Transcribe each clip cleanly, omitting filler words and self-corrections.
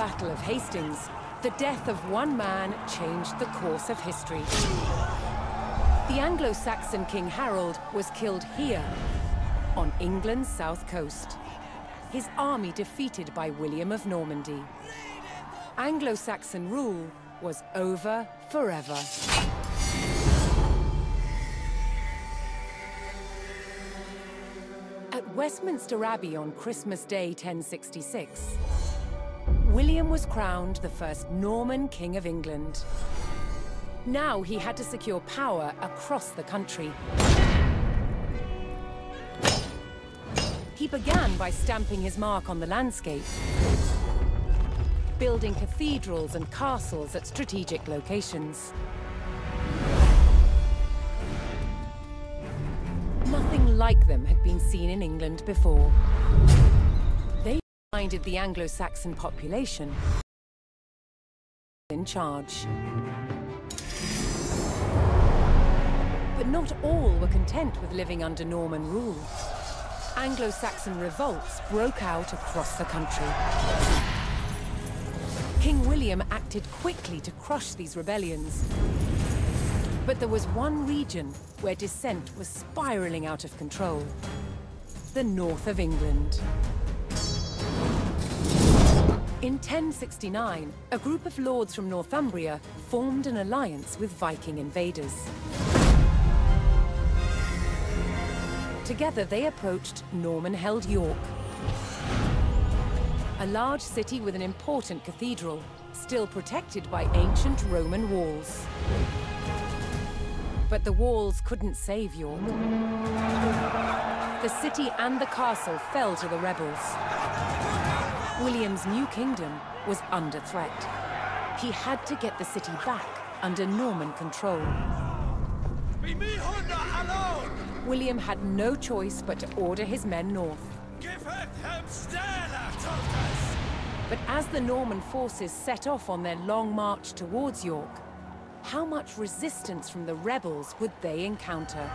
Battle of Hastings, the death of one man changed the course of history. The Anglo-Saxon King Harold was killed here, on England's south coast. His army defeated by William of Normandy. Anglo-Saxon rule was over forever. At Westminster Abbey on Christmas Day 1066, William was crowned the first Norman King of England. Now he had to secure power across the country. He began by stamping his mark on the landscape, building cathedrals and castles at strategic locations. Nothing like them had been seen in England before. They reminded the Anglo-Saxon population in charge. But not all were content with living under Norman rule. Anglo-Saxon revolts broke out across the country. King William acted quickly to crush these rebellions. But there was one region where dissent was spiraling out of control: the north of England. In 1069, a group of lords from Northumbria formed an alliance with Viking invaders. Together they approached Norman-held York, a large city with an important cathedral, still protected by ancient Roman walls. But the walls couldn't save York. The city and the castle fell to the rebels. William's new kingdom was under threat. He had to get the city back under Norman control. William had no choice but to order his men north. But as the Norman forces set off on their long march towards York, how much resistance from the rebels would they encounter?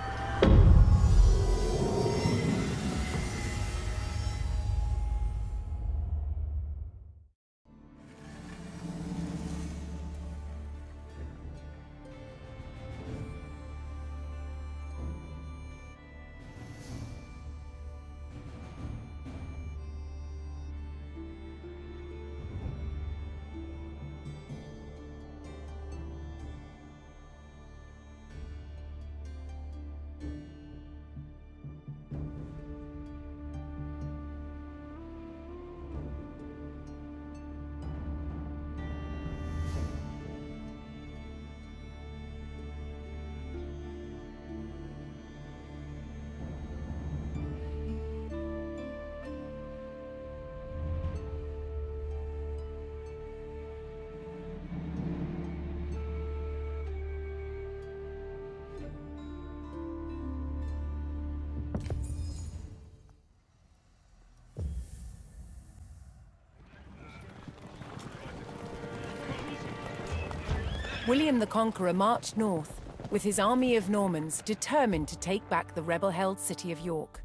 William the Conqueror marched north, with his army of Normans determined to take back the rebel-held city of York.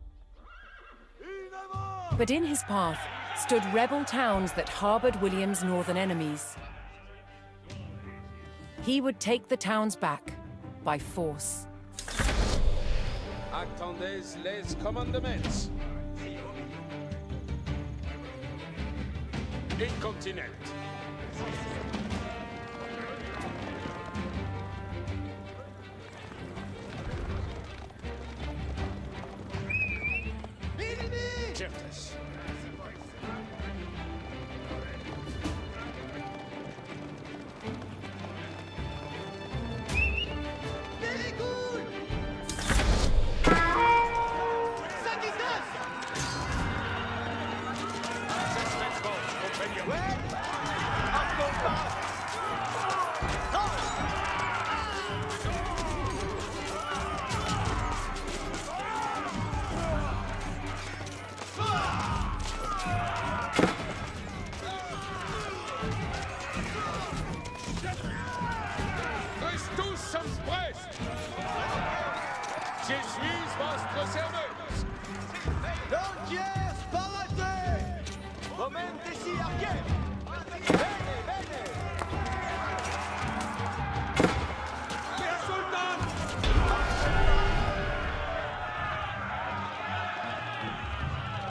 But in his path stood rebel towns that harbored William's northern enemies. He would take the towns back by force. Attendez les commandements. Incontinent. Certes. Very good! Je suis votre serveuse. Lanciers, paratez! Moment ici, arquet!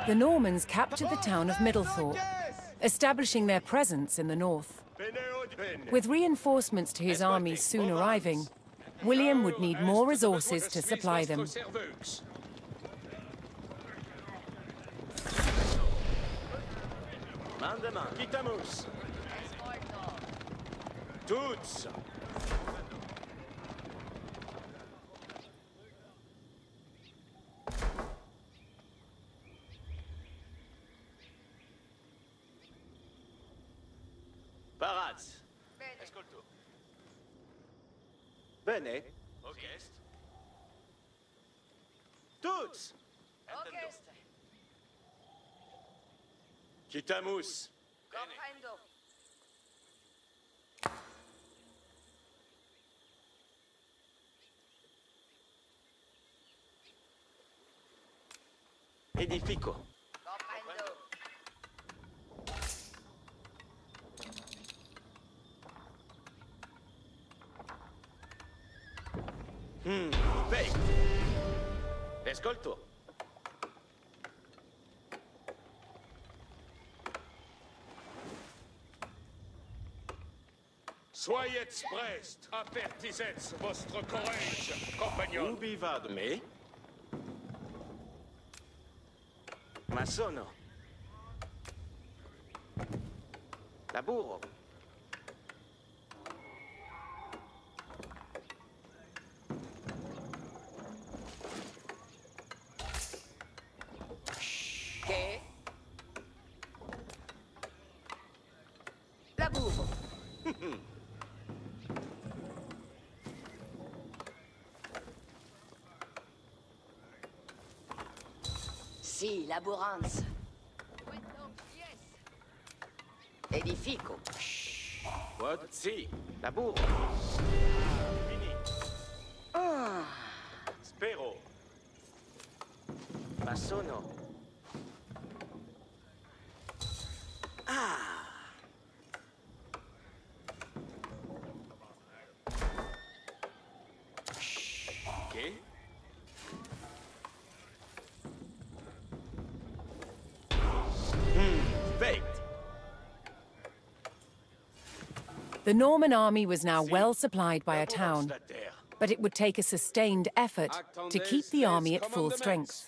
The Normans captured the town of Middlethorpe, establishing their presence in the north. With reinforcements to his armies soon arriving, William would need more resources to supply them. Quitamos. Toutes. Parats. Escolto. Bene. Orchest. Toutes. Orchest. Quitamos. Comprendo. Edifico. Comprendo. Fake. Escolto. Soyez prest, apertisez votre courage, compagnon. Ubi vado? Me? Ma sono. Laburo. Che? Laburo. Sì, laboranza. Edifico. What? Si. Laburo. Fini. Spero. Ma sono. Che? Baked. The Norman army was now well supplied by a town, but it would take a sustained effort to keep the army at full strength.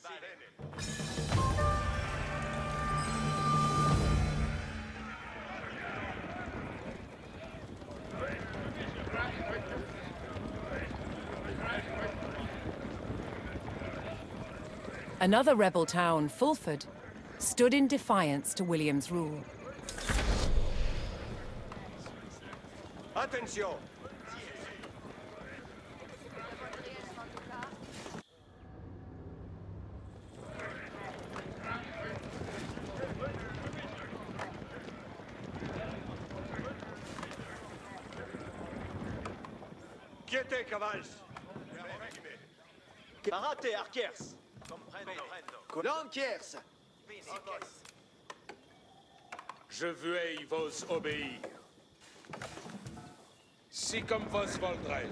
Another rebel town, Fulford, stood in defiance to William's rule. Attention. Quiete, cavals. Parate, archers. Lanciers. Je veuille vos obéir. Si comme vos voldrez.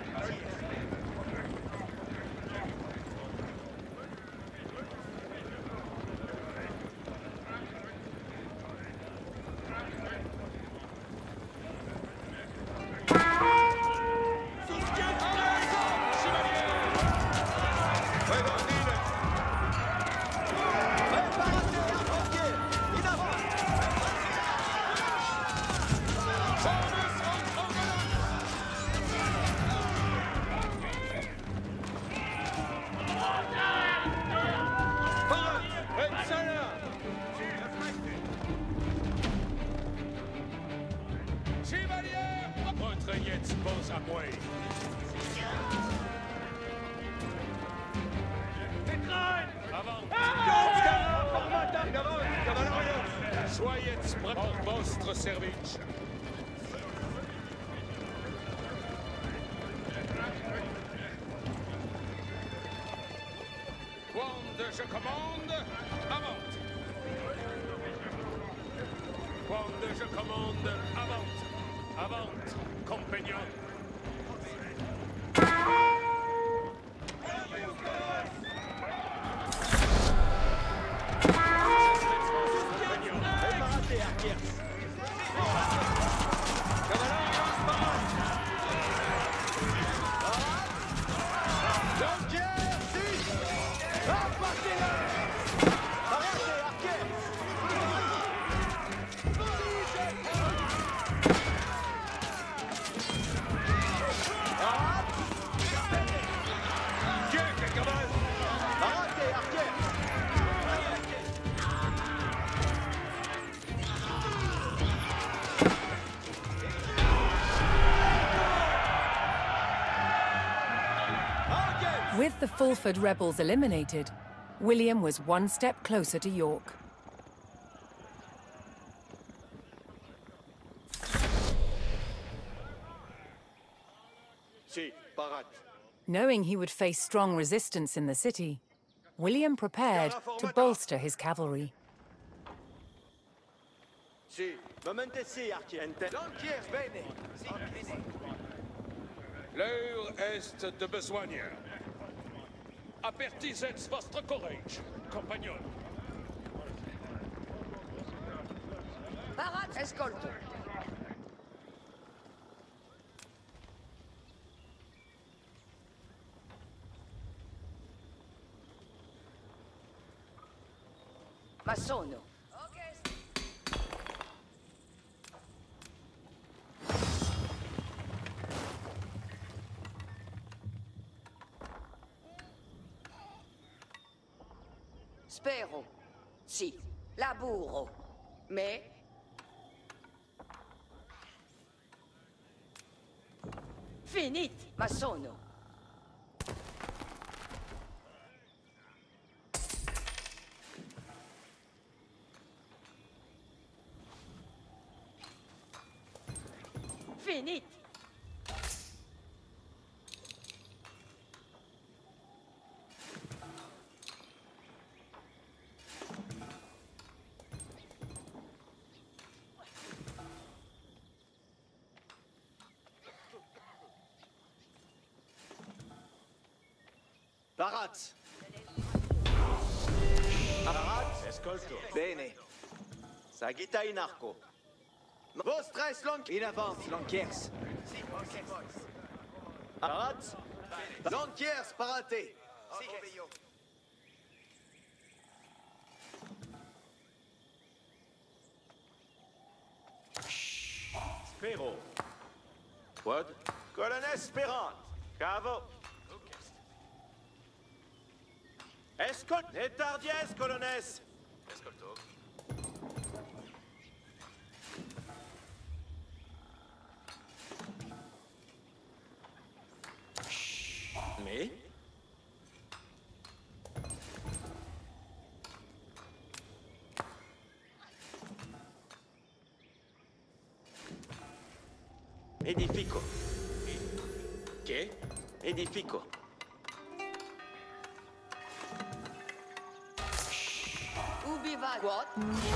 Soyez prêts pour votre service. Quand je commande, avance. Quand je commande, avance. Avance, compagnon. With the Fulford rebels eliminated, William was one step closer to York. Si, Parat. Knowing he would face strong resistance in the city, William prepared to bolster his cavalry. Si, momentesi, Arquiers. Lanquiers, bene. Si, bene. L'heure est de besogne. Apertisez votre courage, compagnon. Parat, escolto. Masono. Spero. Sì. Laburo. Me. Finit. Masono. Finit. Parat. Parat. Escolto. Bene. Sagita in arco. Vostres Lanquiers. In avance, Lanquiers. Parat. Lanquiers, parate. Spero. Quad. Colonel Spérant. Cavo. Escolte. Etardies, colonnes. Escolto. Mais Edifico. che? Edifico. Ubi va? What?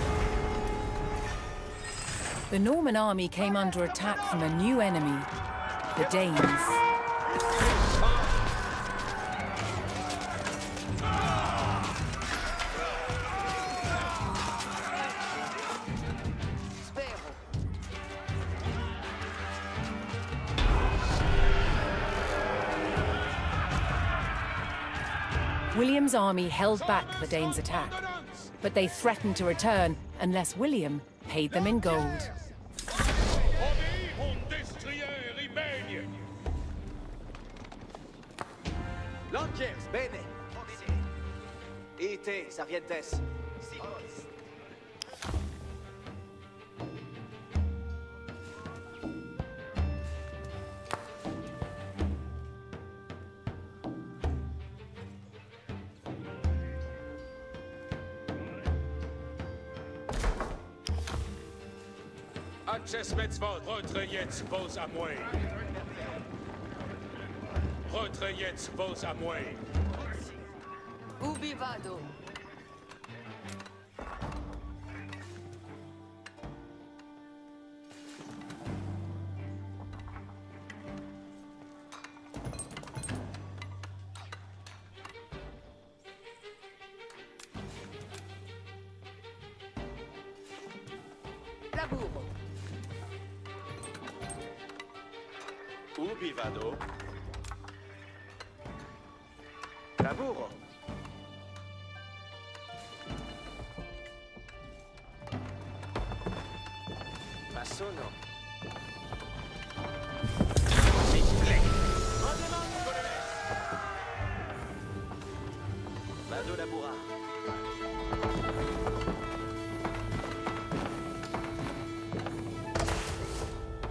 The Norman army came under attack from a new enemy, the Danes. Spero. William's army held back the Danes' attack, but they threatened to return unless William paid them in gold. Obéir un destrier rimaigne. Lanquiers, bene. Ite, Sargentes. Acces metzvot, retrayez vos amours. Retrayez vos amours. Ubi vado? Laburo. Ubi vado? Laburo. Masono. Vado labura.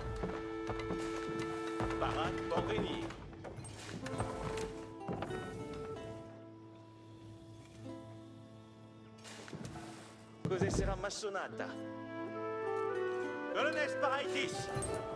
Parat, porvenir. sonata. Colonnes paraitis.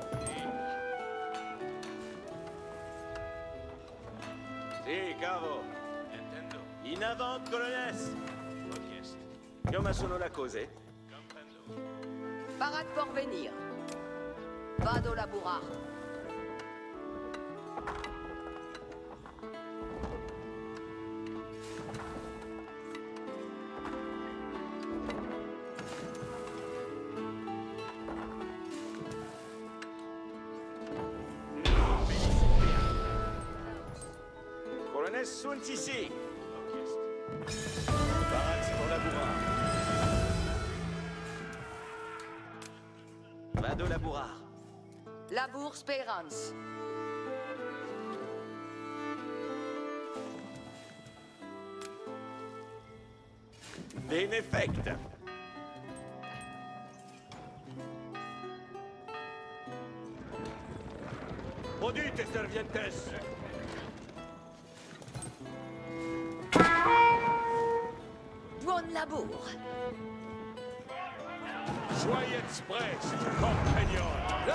Sì, cavo. Intendo. In avant, colonnes. Richiest. Come sono le cose? Comprendo. Parat porvenir. Vado laburar. Colonnes sunt ici. Richiest. Parat pour labourar. Vado labourar. Labour Spérance. Benefect. Produite servientes. Buon labour. Soyez prest, compagnon.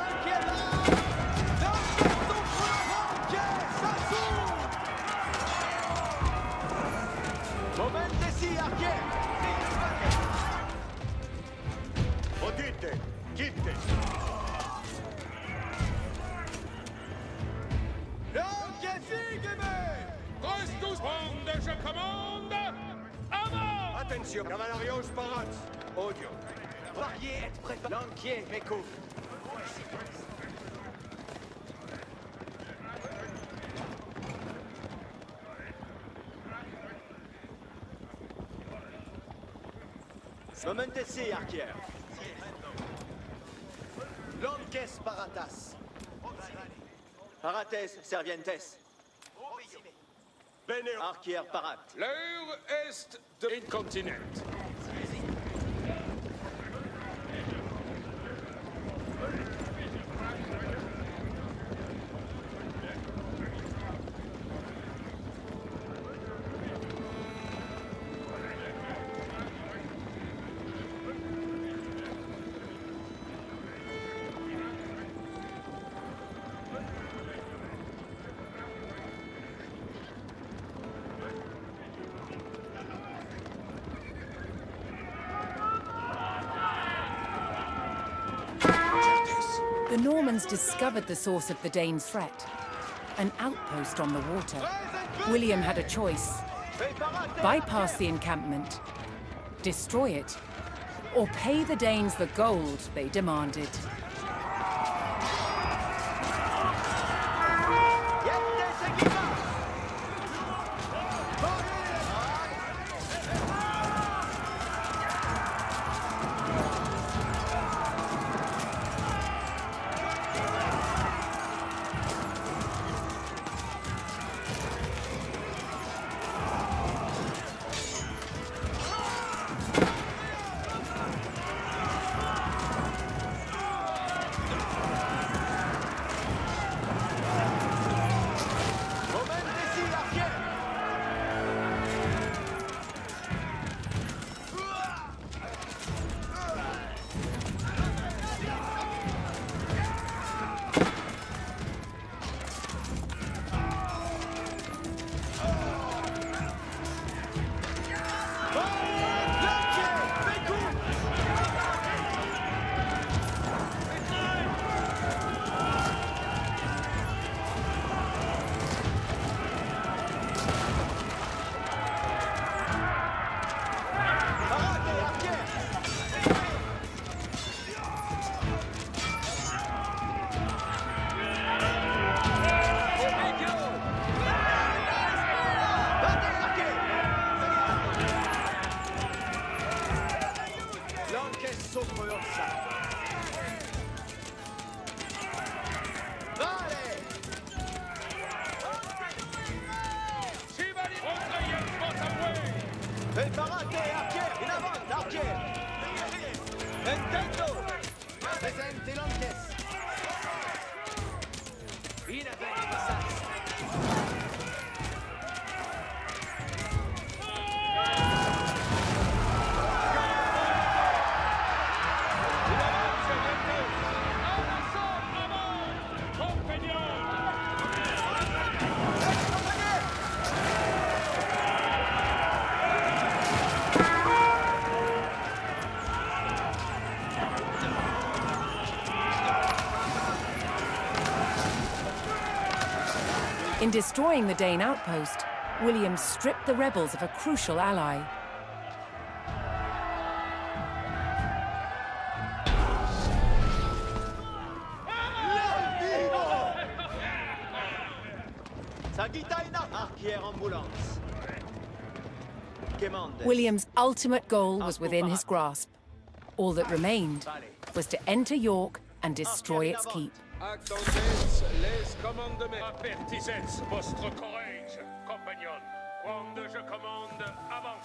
Momentesi, archer. Produite, quitte. Prestus ponde, je commande. Avant! Attention, cavalarios parats. Odio. Variez, êtes prêts. Lanquier, m'écoute. Momentesi, archer. Lanques paratas. Parates, servientes. Bene, archer parat. L'heure est de incontinent. The Normans discovered the source of the Danes' threat, an outpost on the water. William had a choice: bypass the encampment, destroy it, or pay the Danes the gold they demanded. Preparate, archer! In avant, archer! Intento! Presente Lanques! In avant, In destroying the Dane outpost, William stripped the rebels of a crucial ally. Sagitaina, arquière ambulance. Quémande. William's ultimate goal was within his grasp. All that remained was to enter York and destroy its keep. Attendez les commandements. Avertissez votre courage, compagnon. Quand je commande, avant.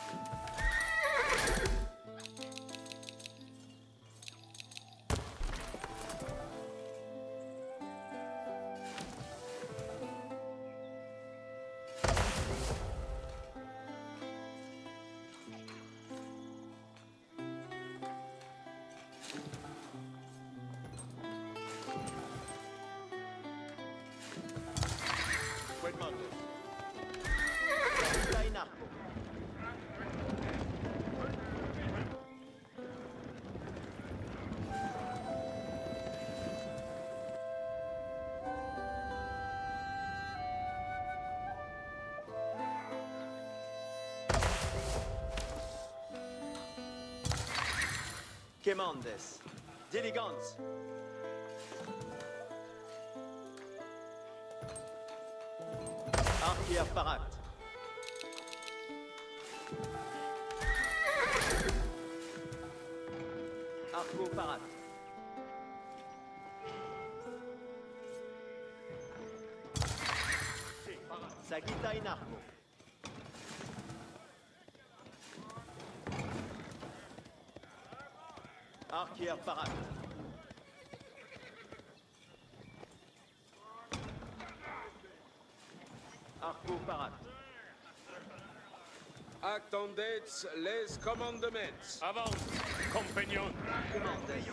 Quémande. Sagitaina. Quémandes. Diligence. Arquière parat. Arco parat. Sagita in arco. Arquière parat. Arco parat. Attendez les commandements. Avant, compagnon. Commandes.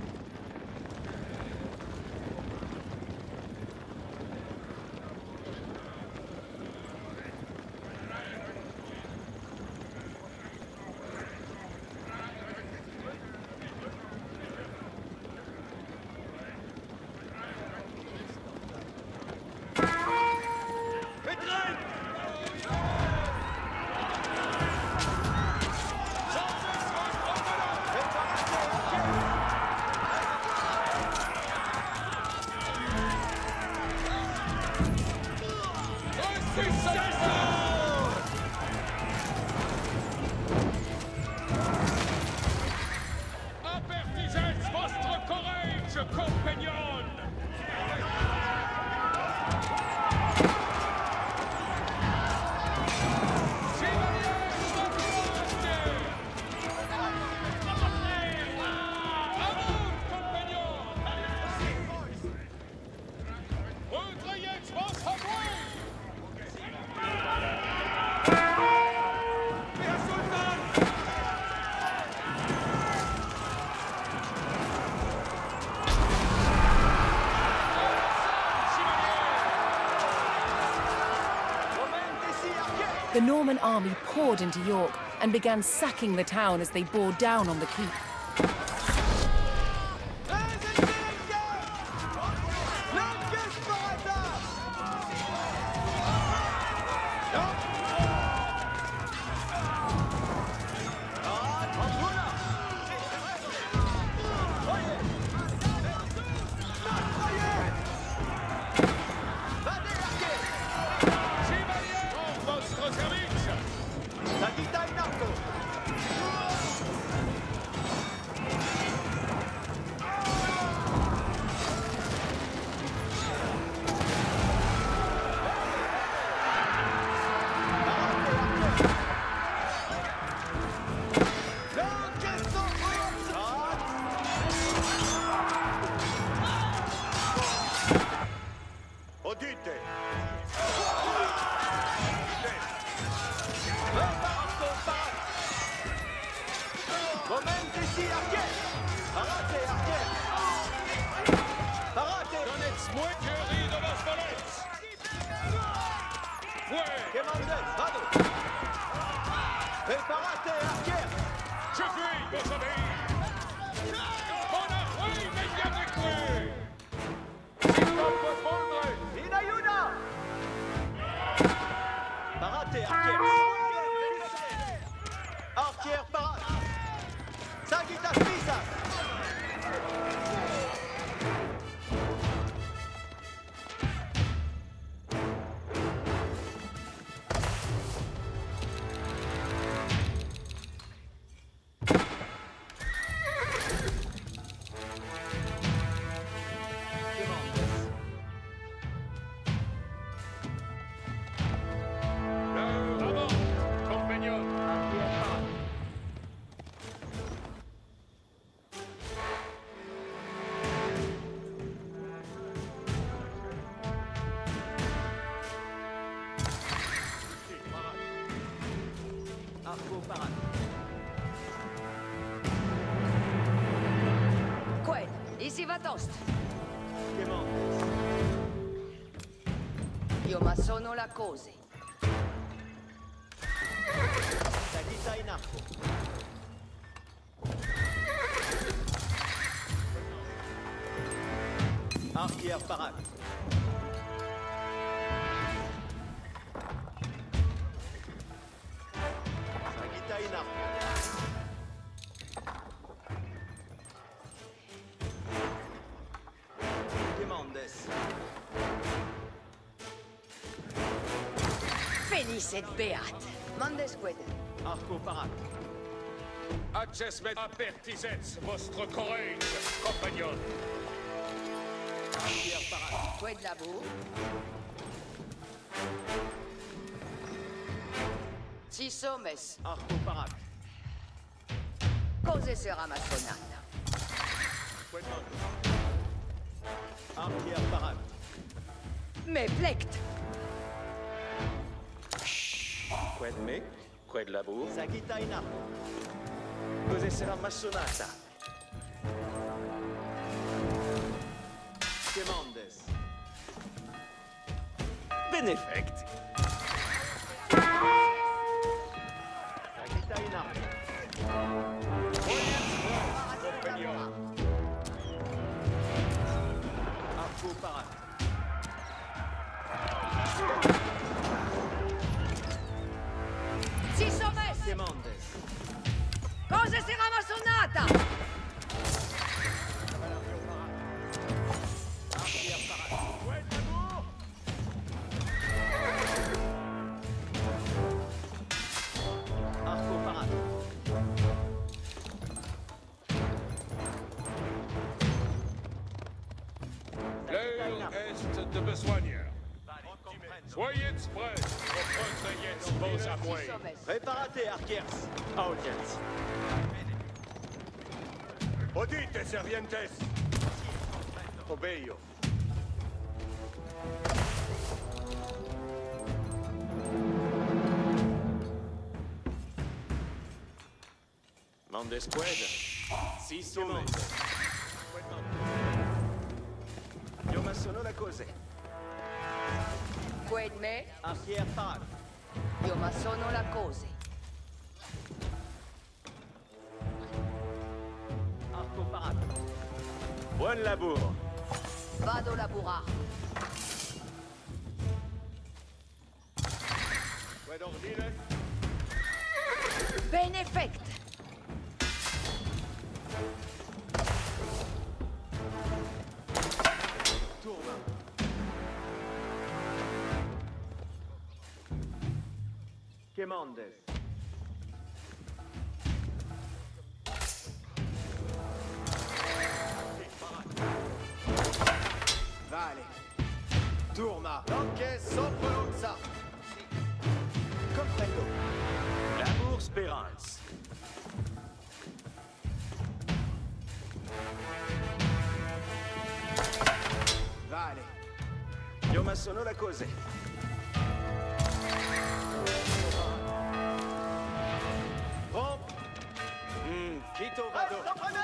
Avertissez votre courage, compagnon. The Norman army poured into York and began sacking the town as they bore down on the keep. Visivatost. Piemontes. Io ma sono la cose. Sagita in arco. Archier parat. Sagita in arco. Piemontes. Felicet beat. Mandesqued. Arco parat. Accesmet apertisets vostre courage, compagnon. Archier parat. Qued labour. Si sommes. Arco parat. Cose sera ma sonata. Archier parat. Me plect. Qued me, qued labor, Sagita in arco. cos'è sarà massonata? Piemontes. Benefect. Sagita in arco. Arco parat. Si sommes. Piemontes. Cose sera ma sonata. Archier parat. Arco parat. L'heure est de besoigneur. Soyez prêts, au proteiez vos Si amouilles. sommes. Preparate, Archiers. Audience. Odite, servientes. Obeio. Mandes qued. Si sommes. Io ma sono la cose. Qued me. Archier parat. Io ma sono la cose. Arco parat. Buon labor. Vado laburar. Qued ordine. Benefect. Tourne. Piemontes. Vale. Turma. Anche sopronza. Comprendo. Labor Spérance. Vale. Io ma sono la cose. Romp. Quito vado.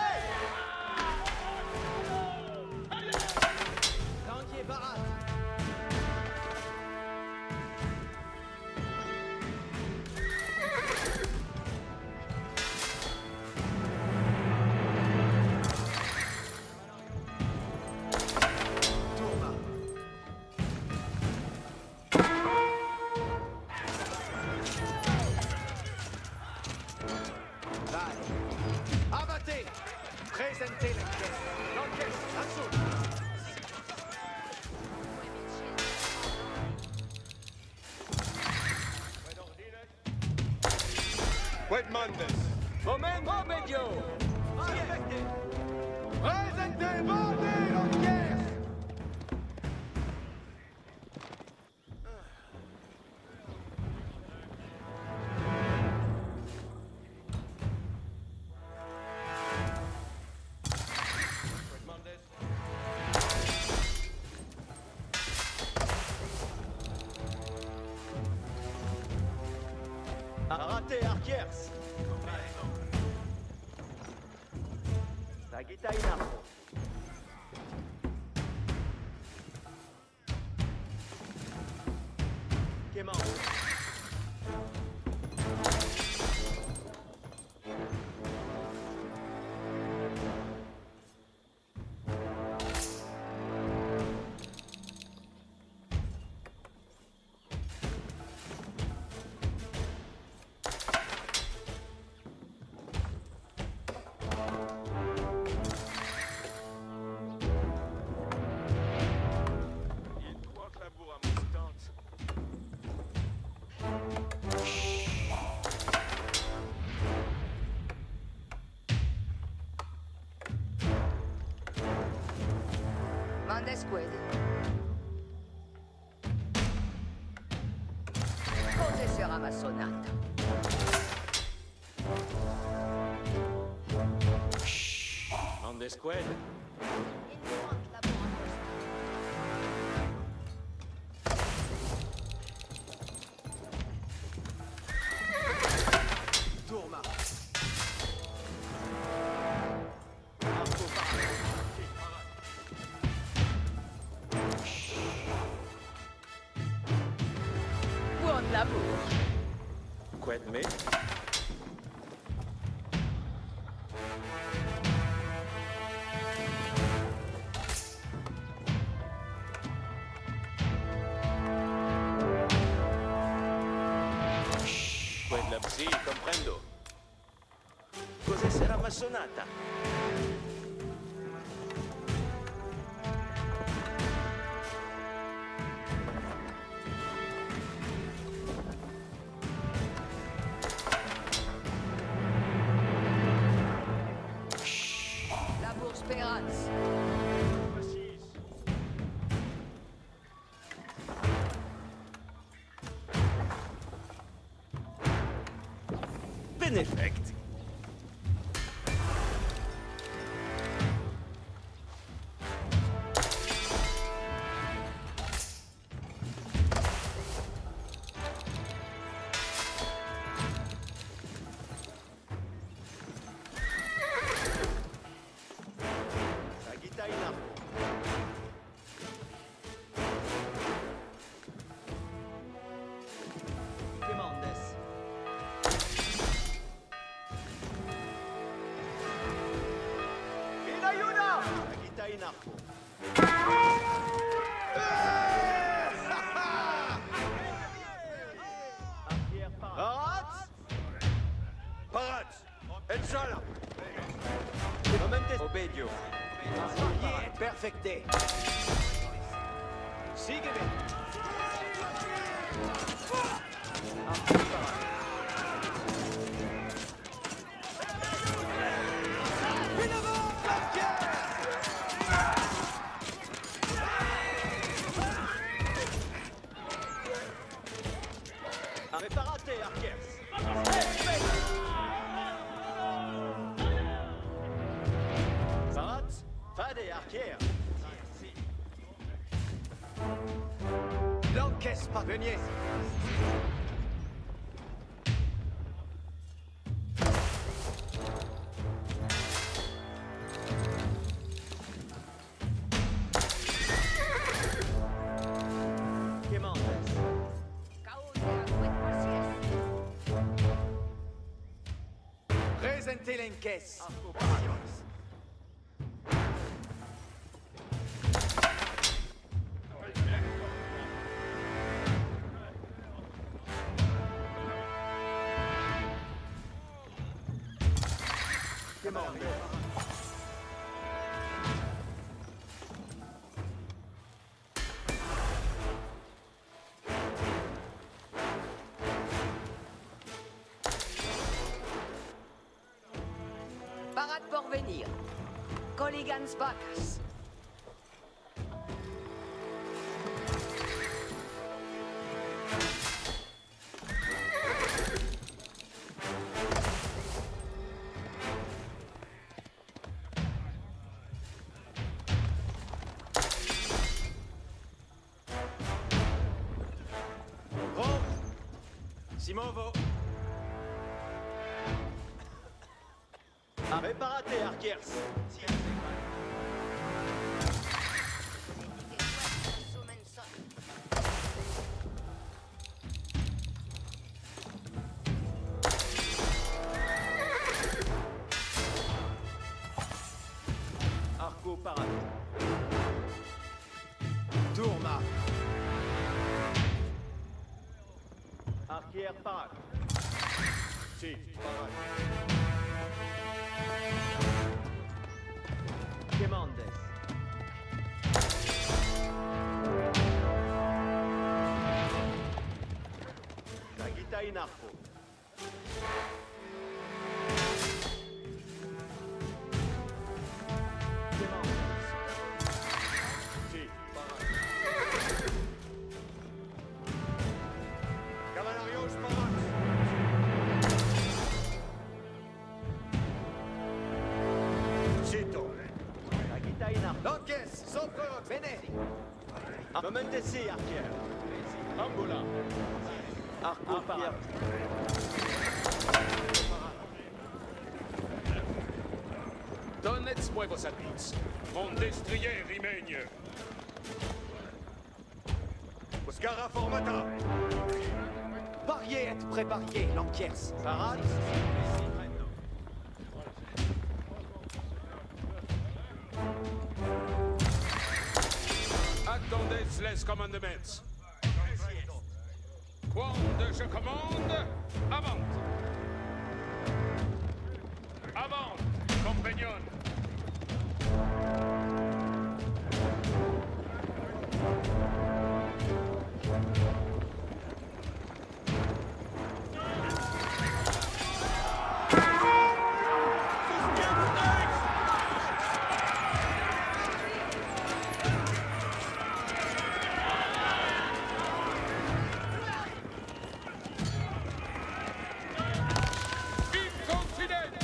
Tanquier parat. Tourma. Vale. Abattez. Présentez l'enquête. L'enquête. Assaut. Qued mandes. Momento medio. Présentez, bandez l'enquête. Raté, Arquiers. Sagita in arco. Clément. Il doit que la bourre à mon tante. Mandesqued. Cosa sarà ma sonata? On the squad. Tourma. Arco parade. Buon lavoro. Quad me. Quad la sì, comprendo. Cosa sarà ma sonata? La bourse Perance. Beneffect. Sagitta in arco. Demandes. In ayuda! Sagitta in arco. Arquière parade. Parade! El sala! Momentes. Obedio. Perfecte. Sígueme. Preparate, Arquers. Parat, fade, Arquier. L'encaisse parveniez. Quemandes. Presentez l'encaisse. Arco Paradios. Parade pour venir. Colligans Bacchus. Bon. Simovo. Preparate, Arquers. Arquière parade. Si. Parade. Quemandes. Sagitta in arco. Si. Parade. Cavallarios parade. Sito. Sagitta in arco. Lanties, Sopro, Bene. Momentesi, arquière. Ambola. Arco parade. Donnez moi vos habits. Mon destrier rimaigne. Oscara formata. Parier et préparier, Lanties. Parade. Attendez les commandements. Quand je commande, avant. Avant, compagnon. Vive continent!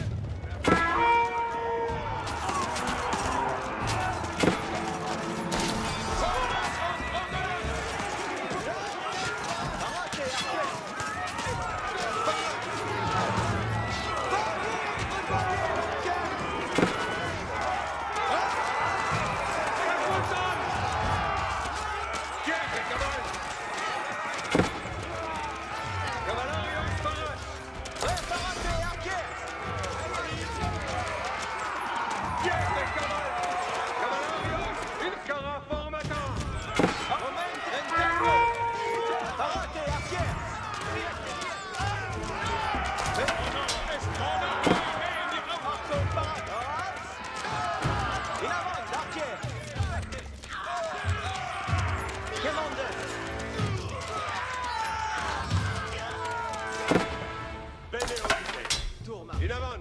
In avant!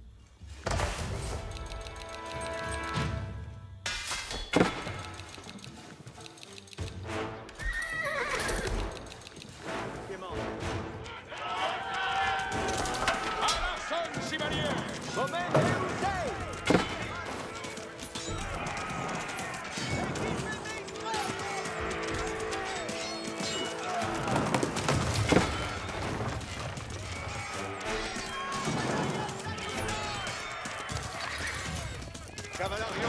À la sonne, chevalier! Cavalario!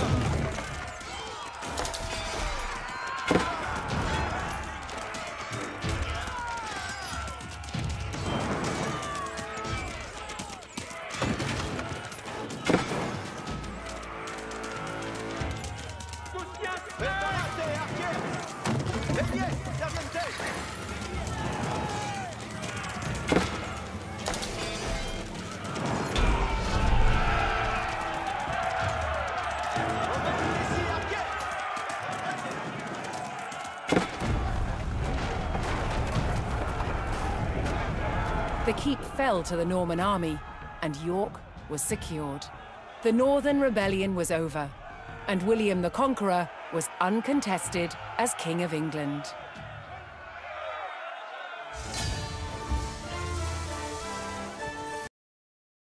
Preparate, arquière. Denier, sergente. Momentesi, arquière. The keep fell to the Norman army, and York was secured. The Northern Rebellion was over, and William the Conqueror was uncontested as King of England.